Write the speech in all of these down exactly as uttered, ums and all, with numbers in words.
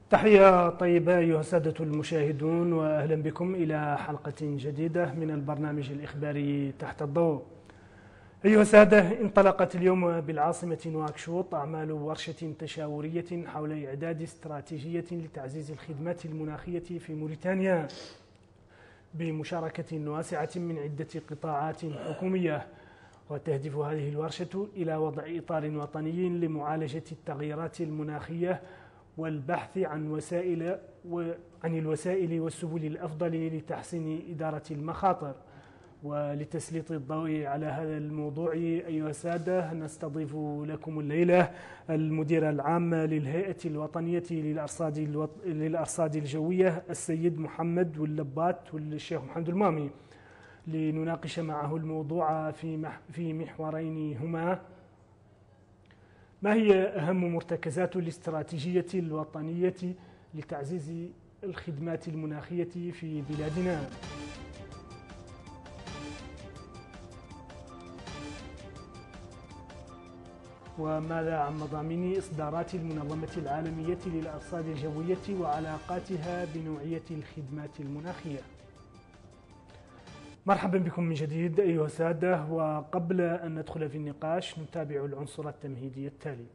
تحية طيبة أيها السادة المشاهدون، وأهلا بكم إلى حلقة جديدة من البرنامج الإخباري تحت الضوء. أيها السادة، انطلقت اليوم بالعاصمة نواكشوط أعمال ورشة تشاورية حول إعداد استراتيجية لتعزيز الخدمات المناخية في موريتانيا بمشاركة واسعة من عدة قطاعات حكومية. وتهدف هذه الورشة إلى وضع إطار وطني لمعالجة التغيرات المناخية والبحث عن وسائل وعن الوسائل والسبل الأفضل لتحسين إدارة المخاطر. ولتسليط الضوء على هذا الموضوع أيها السادة، نستضيف لكم الليلة المدير العام للهيئة الوطنية للأرصاد الوط... للأرصاد الجوية السيد محمد واللبات والشيخ محمد المامي، لنناقش معه الموضوع في مح... في محورين هما: ما هي أهم مرتكزات الاستراتيجية الوطنية لتعزيز الخدمات المناخية في بلادنا؟ وماذا عن مضامين إصدارات المنظمة العالمية للأرصاد الجوية وعلاقاتها بنوعية الخدمات المناخية؟ مرحبا بكم من جديد أيها السادة، وقبل أن ندخل في النقاش نتابع العنصر التمهيدي التالي.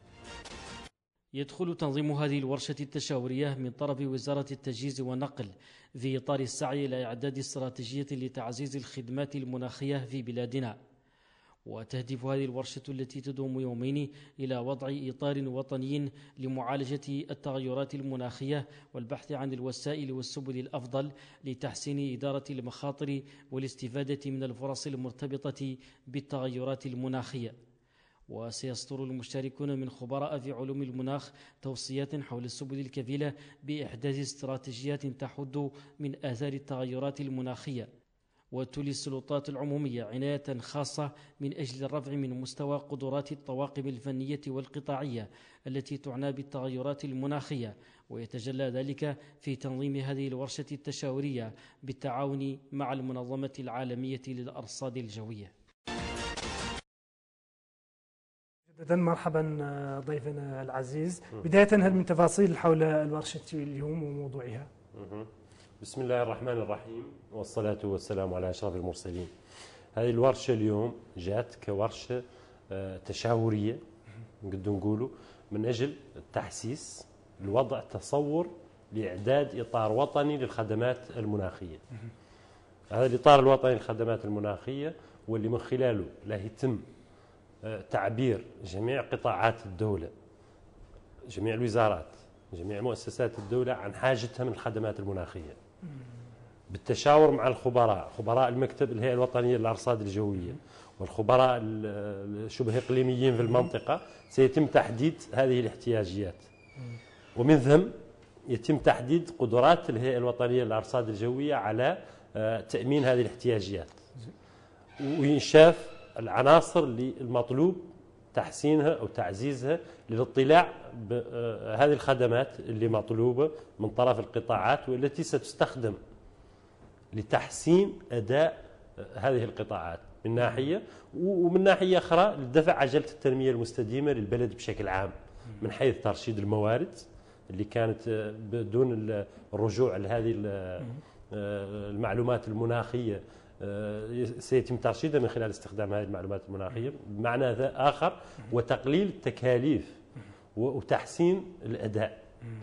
يدخل تنظيم هذه الورشة التشاورية من طرف وزارة التجهيز والنقل في إطار السعي إلى إعداد استراتيجية لتعزيز الخدمات المناخية في بلادنا. وتهدف هذه الورشة التي تدوم يومين إلى وضع إطار وطني لمعالجة التغيرات المناخية والبحث عن الوسائل والسبل الأفضل لتحسين إدارة المخاطر والاستفادة من الفرص المرتبطة بالتغيرات المناخية. وسيصدر المشاركون من خبراء في علوم المناخ توصيات حول السبل الكفيلة بإحداث استراتيجيات تحد من آثار التغيرات المناخية. وتولي السلطات العمومية عناية خاصة من أجل الرفع من مستوى قدرات الطواقم الفنية والقطاعية التي تعنى بالتغيرات المناخية، ويتجلى ذلك في تنظيم هذه الورشة التشاورية بالتعاون مع المنظمة العالمية للأرصاد الجوية. مرحبا ضيفنا العزيز. بداية، هل من تفاصيل حول الورشة اليوم وموضوعها؟ بسم الله الرحمن الرحيم، والصلاة والسلام على أشرف المرسلين. هذه الورشة اليوم جاءت كورشة تشاورية نقدر نقوله من أجل التحسيس لوضع تصور لإعداد إطار وطني للخدمات المناخية. هذا الإطار الوطني للخدمات المناخية واللي من خلاله لا يتم تعبير جميع قطاعات الدولة، جميع الوزارات، جميع مؤسسات الدولة عن حاجتها من الخدمات المناخية بالتشاور مع الخبراء، خبراء المكتب الهيئة الوطنية للأرصاد الجوية والخبراء الشبه إقليميين في المنطقة. سيتم تحديد هذه الاحتياجيات، ومن ثم يتم تحديد قدرات الهيئة الوطنية للأرصاد الجوية على تأمين هذه الاحتياجيات، وينشاف العناصر اللي المطلوب تحسينها أو تعزيزها للاطلاع بهذه الخدمات اللي مطلوبة من طرف القطاعات والتي ستستخدم لتحسين أداء هذه القطاعات من ناحية، ومن ناحية أخرى لدفع عجلة التنمية المستدامة للبلد بشكل عام من حيث ترشيد الموارد اللي كانت بدون الرجوع لهذه المعلومات المناخية سيتم ترشيدها من خلال استخدام هذه المعلومات المناخية. بمعنى آخر وتقليل التكاليف وتحسين الأداء.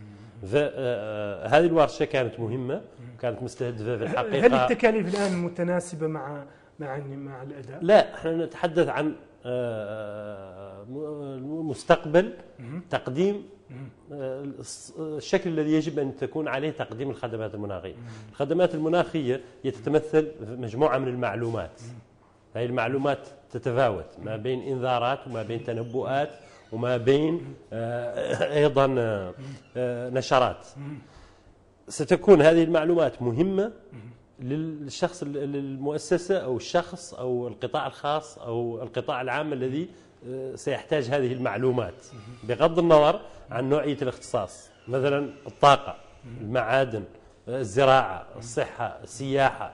فهذه الورشة كانت مهمة، كانت مستهدفة في الحقيقة. هل التكاليف الآن متناسبة مع مع مع الأداء؟ لا، احنا نتحدث عن مستقبل تقديم الشكل الذي يجب أن تكون عليه تقديم الخدمات المناخية. الخدمات المناخية يتتمثل في مجموعة من المعلومات. هذه المعلومات تتفاوت ما بين إنذارات وما بين تنبؤات وما بين أيضا نشرات. ستكون هذه المعلومات مهمة للشخص، المؤسسة أو الشخص أو القطاع الخاص أو القطاع العام الذي سيحتاج هذه المعلومات بغض النظر عن نوعية الاختصاص. مثلا الطاقة، المعادن، الزراعة، الصحة، السياحة.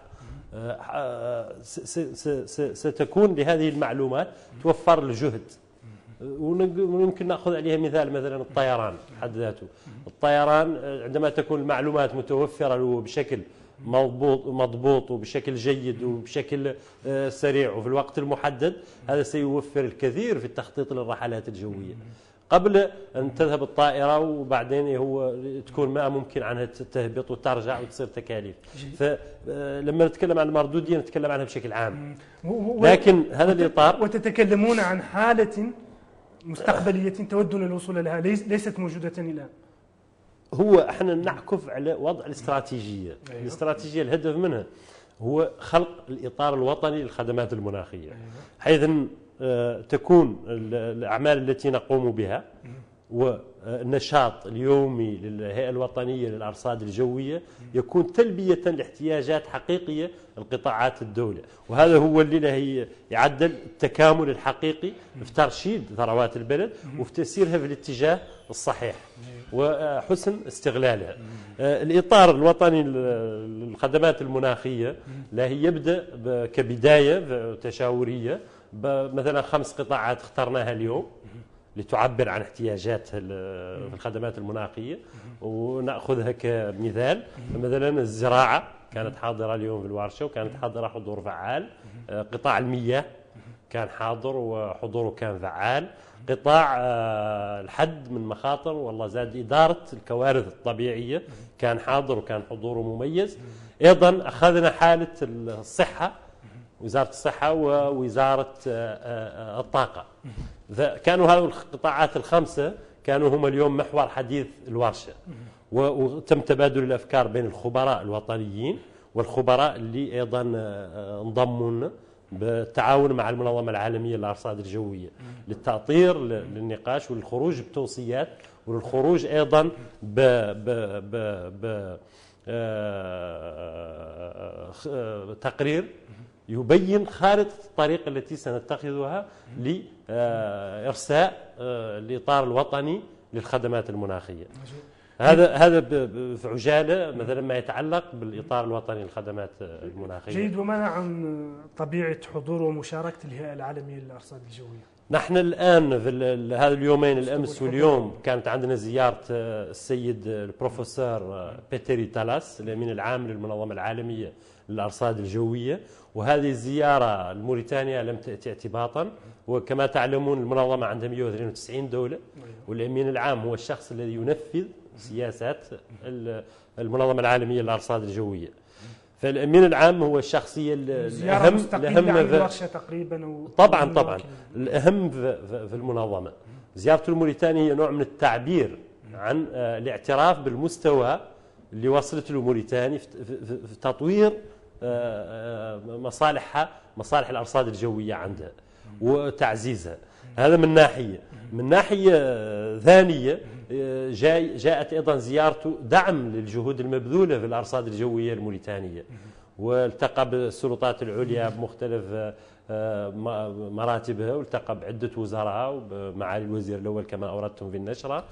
ستكون لهذه المعلومات توفر الجهد ويمكن نأخذ عليها مثال مثلا الطيران حد ذاته. الطيران عندما تكون المعلومات متوفرة بشكل مضبوط مضبوط وبشكل جيد وبشكل سريع وفي الوقت المحدد، هذا سيوفر الكثير في التخطيط للرحلات الجوية قبل أن تذهب الطائرة وبعدين هو تكون ما ممكن عنها تهبط وترجع وتصير تكاليف. فلما نتكلم عن المردودية نتكلم عنها بشكل عام، لكن هذا الإطار. وتتكلمون عن حالة مستقبلية تودون الوصول لها ليست موجودة الآن. هو احنا نعكف على وضع الاستراتيجية. أيوة. الاستراتيجية الهدف منها هو خلق الإطار الوطني للخدمات المناخية. أيوة. حيث أن تكون الأعمال التي نقوم بها والنشاط اليومي للهيئة الوطنية للأرصاد الجوية يكون تلبية لاحتياجات حقيقية لقطاعات الدولة، وهذا هو اللي هي يعدل التكامل الحقيقي في ترشيد ثروات البلد وفي تسييرها في الاتجاه الصحيح وحسن استغلالها. الإطار الوطني للخدمات المناخية لا هي يبدأ كبداية تشاورية مثلا خمس قطاعات اخترناها اليوم لتعبر عن احتياجاتها في الخدمات المناخية ونأخذها كمثال. مثلا الزراعة كانت حاضرة اليوم في الورشة وكانت حاضرة حضور فعال. قطاع المياه كان حاضر وحضوره كان فعال. قطاع الحد من مخاطر والله زاد إدارة الكوارث الطبيعية كان حاضر وكان حضوره مميز. أيضا أخذنا حالة الصحة، وزارة الصحة ووزارة الطاقة. كانوا هذه القطاعات الخمسة كانوا هم اليوم محور حديث الورشة، وتم تبادل الأفكار بين الخبراء الوطنيين والخبراء اللي أيضا انضموا لنا بالتعاون مع المنظمة العالمية للأرصاد الجوية للتأطير للنقاش والخروج بتوصيات والخروج أيضا ب ب ب ب تقرير يبين خارطة الطريق التي سنتخذها لإرساء الإطار الوطني للخدمات المناخية. هذا هذا في عجالة مثلا ما يتعلق بالإطار الوطني للخدمات المناخية. جيد. وماذا عن طبيعة حضور ومشاركة الهيئة العالمية للأرصاد الجوية؟ نحن الآن في هذا اليومين الأمس واليوم كانت عندنا زيارة السيد البروفيسور بيتري تالاس الأمين العام للمنظمة العالمية للأرصاد الجوية، وهذه الزيارة الموريتانيا لم تأتي اعتباطا. وكما تعلمون المنظمة عندها مئة واثنين وتسعين دولة، والأمين العام هو الشخص الذي ينفذ سياسات المنظمة العالمية للأرصاد الجوية. فالأمين العام هو الشخصية الأهم الأهم في تقريبا طبعا طبعا الأهم في المنظمة. زيارة الموريتانيا هي نوع من التعبير عن الاعتراف بالمستوى اللي وصلت له موريتانيا في تطوير مصالحها مصالح الأرصاد الجوية عندها وتعزيزها. هذا من ناحية. من ناحية ثانية جاء جاءت أيضا زيارته دعم للجهود المبذولة في الأرصاد الجوية الموريتانية، والتقى بالسلطات العليا بمختلف مراتبها، والتقى بعدة وزراء ومعالي الوزير الأول كما أوردتم في النشرة،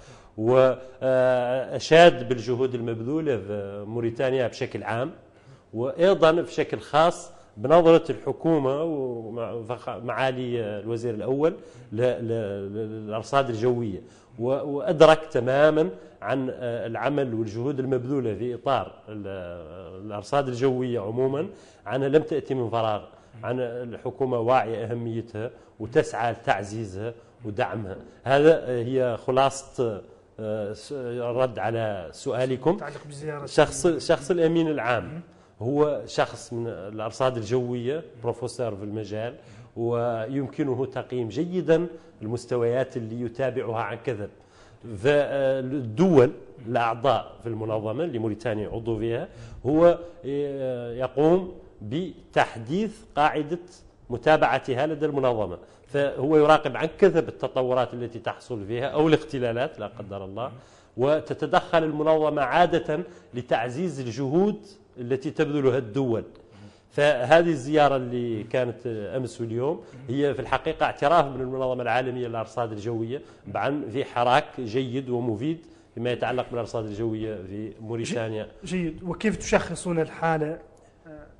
وأشاد بالجهود المبذولة في موريتانيا بشكل عام، وأيضا بشكل خاص بنظرة الحكومة ومعالي الوزير الأول للأرصاد الجوية، وأدرك تماما عن العمل والجهود المبذولة في إطار الأرصاد الجوية عموما، عنها لم تأتي من فراغ، عن الحكومة واعية أهميتها وتسعى لتعزيزها ودعمها. هذا هي خلاصة الرد على سؤالكم. شخص شخص الأمين العام هو شخص من الأرصاد الجوية، بروفيسور في المجال، ويمكنه تقييم جيدا المستويات اللي يتابعها عن كثب. فالدول الأعضاء في المنظمة اللي موريتانيا عضو فيها هو يقوم بتحديث قاعدة متابعتها لدى المنظمة، فهو يراقب عن كثب التطورات التي تحصل فيها أو الاختلالات لا قدر الله، وتتدخل المنظمة عادة لتعزيز الجهود التي تبذلها الدول. فهذه الزيارة اللي كانت أمس واليوم هي في الحقيقة اعتراف من المنظمة العالمية للأرصاد الجوية بأن في حراك جيد ومفيد فيما يتعلق بالأرصاد الجوية في موريتانيا. جيد. وكيف تشخصون الحالة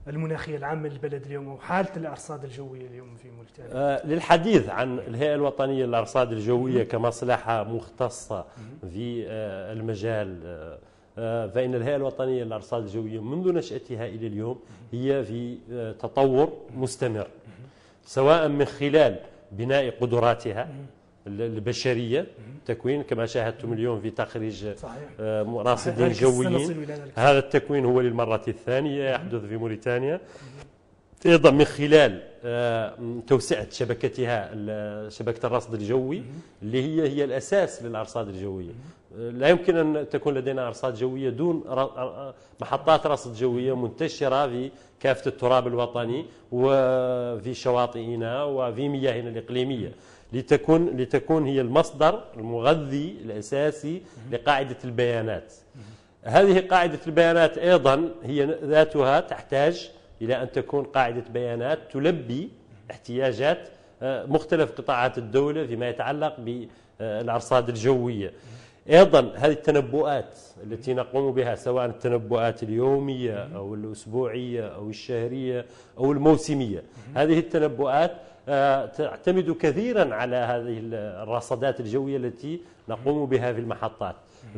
المناخية العامة للبلد اليوم وحالة الأرصاد الجوية اليوم في موريتانيا؟ آه للحديث عن الهيئة الوطنية للأرصاد الجوية كمصلحة مختصة في آه المجال، آه فإن الهيئة الوطنية للأرصاد الجوية منذ نشأتها إلى اليوم هي في آه تطور مستمر، سواء من خلال بناء قدراتها البشرية، تكوين كما شاهدتم اليوم في تخريج راصدين جويين. هذا التكوين هو للمرة الثانية يحدث في موريتانيا، أيضا من خلال توسعة شبكتها شبكة الرصد الجوي اللي هي هي الأساس للأرصاد الجوية. لا يمكن أن تكون لدينا أرصاد جوية دون محطات رصد جوية منتشرة في كافة التراب الوطني وفي شواطئنا وفي مياهنا الإقليمية، لتكون لتكون هي المصدر المغذي الأساسي لقاعدة البيانات. هذه قاعدة البيانات أيضا هي ذاتها تحتاج إلى أن تكون قاعدة بيانات تلبي احتياجات مختلف قطاعات الدولة فيما يتعلق بالأرصاد الجوية. أيضا هذه التنبؤات التي نقوم بها، سواء التنبؤات اليومية أو الأسبوعية أو الشهرية أو الموسمية، هذه التنبؤات تعتمد كثيرا على هذه الرصادات الجوية التي نقوم بها في المحطات.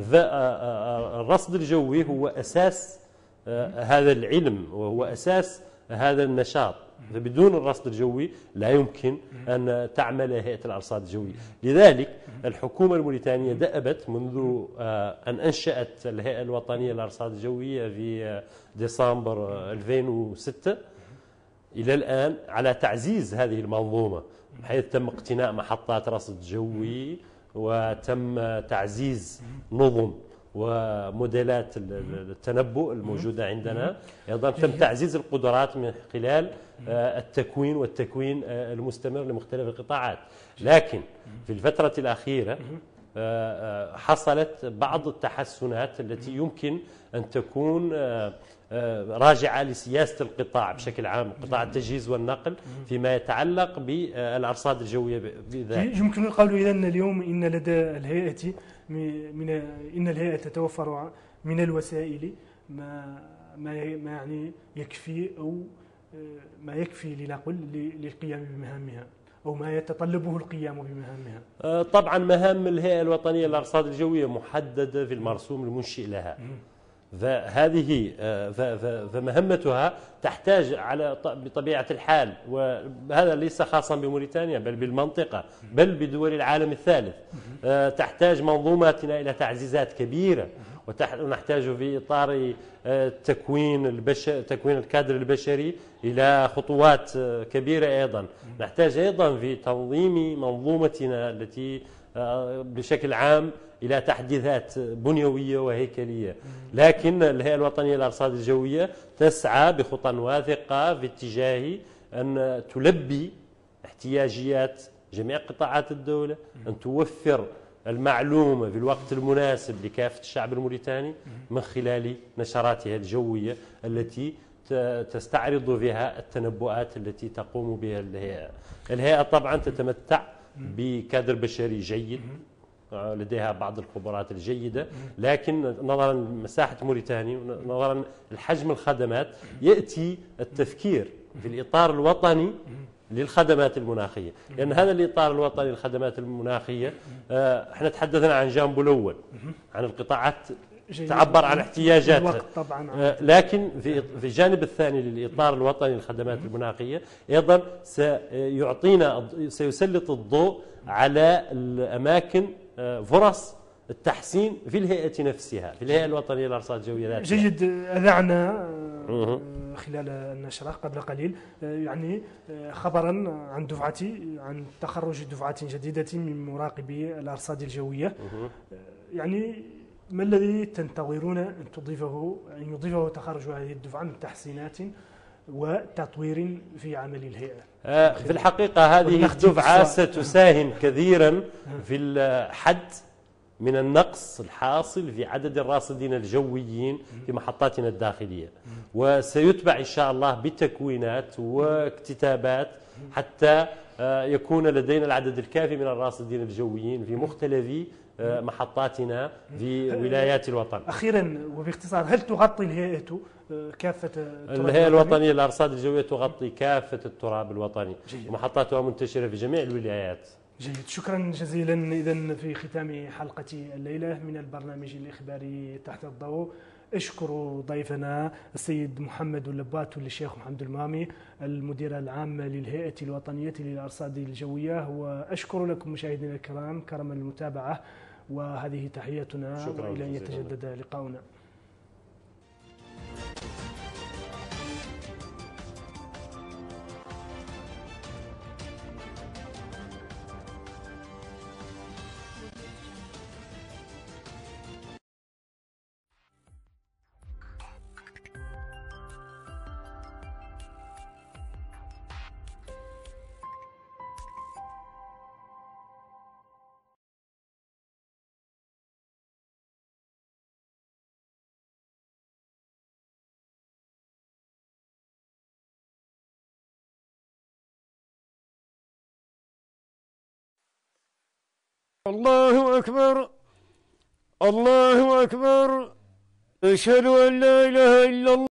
الرصد الجوي هو أساس هذا العلم وهو أساس هذا النشاط، فبدون الرصد الجوي لا يمكن أن تعمل هيئة الأرصاد الجوية. لذلك الحكومة الموريتانية دأبت منذ أن أنشأت الهيئة الوطنية للأرصاد الجوية في ديسمبر ألفين وستة إلى الآن على تعزيز هذه المنظومة، حيث تم اقتناء محطات رصد جوي وتم تعزيز نظم وموديلات التنبؤ الموجودة عندنا. أيضا تم تعزيز القدرات من خلال التكوين والتكوين المستمر لمختلف القطاعات. لكن في الفترة الأخيرة حصلت بعض التحسنات التي يمكن أن تكون راجعة لسياسة القطاع بشكل عام، قطاع التجهيز والنقل، فيما يتعلق بالأرصاد الجوية بذلك. يمكن القول إذا اليوم إن لدى الهيئة من إن الهيئة تتوفر من الوسائل ما ما يعني يكفي أو ما يكفي لنقل للقيام بمهامها أو ما يتطلبه القيام بمهامها. طبعا مهام الهيئة الوطنية للأرصاد الجوية محددة في المرسوم المنشئ لها، فهذه فمهمتها تحتاج على بطبيعة الحال، وهذا ليس خاصا بموريتانيا بل بالمنطقة بل بدول العالم الثالث، تحتاج منظوماتنا إلى تعزيزات كبيرة، ونحتاج في إطار تكوين البشر تكوين الكادر البشري إلى خطوات كبيرة. أيضا نحتاج أيضا في تنظيم منظومتنا التي بشكل عام إلى تحديثات بنيوية وهيكلية. لكن الهيئة الوطنية للأرصاد الجوية تسعى بخطى واثقة في اتجاه أن تلبي احتياجيات جميع قطاعات الدولة، أن توفر المعلومة في الوقت المناسب لكافة الشعب الموريتاني من خلال نشراتها الجوية التي تستعرض بها التنبؤات التي تقوم بها الهيئة. الهيئة طبعا تتمتع بكادر بشري جيد، لديها بعض الخبرات الجيدة، لكن نظرا لمساحة موريتانيا ونظرا لحجم الخدمات يأتي التفكير في الإطار الوطني للخدمات المناخية، لأن هذا الإطار الوطني للخدمات المناخية احنا تحدثنا عن جانبه الأول، عن القطاعات تعبر عن احتياجاتها، لكن في في الجانب الثاني للإطار الوطني للخدمات المناخية أيضا سيعطينا سيسلط الضوء على الأماكن فرص التحسين في الهيئة نفسها، في الهيئة الوطنية للأرصاد الجوية ذاتها. جيد. أذعنا خلال النشرة قبل قليل يعني خبرا عن دفعة عن تخرج دفعة جديدة من مراقبي الأرصاد الجوية. يعني ما الذي تنتظرون أن تضيفه أن يضيفه تخرج هذه الدفعة من تحسينات وتطوير في عمل الهيئة؟ في الحقيقة هذه الدفعة ستساهم كثيرا في الحد من النقص الحاصل في عدد الراصدين الجويين في محطاتنا الداخلية، وسيتبع إن شاء الله بتكوينات واكتتابات حتى يكون لدينا العدد الكافي من الراصدين الجويين في مختلف محطاتنا في ولايات الوطن. أخيرا وباختصار، هل تغطي الهيئة كافة الهيئة الوطنية للأرصاد الجوية تغطي كافة التراب الوطني، جيد. ومحطاتها منتشرة في جميع الولايات. جيد، شكرا جزيلا. إذن في ختام حلقة الليلة من البرنامج الإخباري تحت الضوء، أشكر ضيفنا السيد محمد اللبات والشيخ محمد المامي المدير العام للهيئة الوطنية للأرصاد الجوية، وأشكر لكم مشاهدينا الكرام كرم المتابعة، وهذه تحياتنا وإلى أن يتجدد لقاؤنا. الله أكبر، الله أكبر، أشهد أن لا إله إلا الله.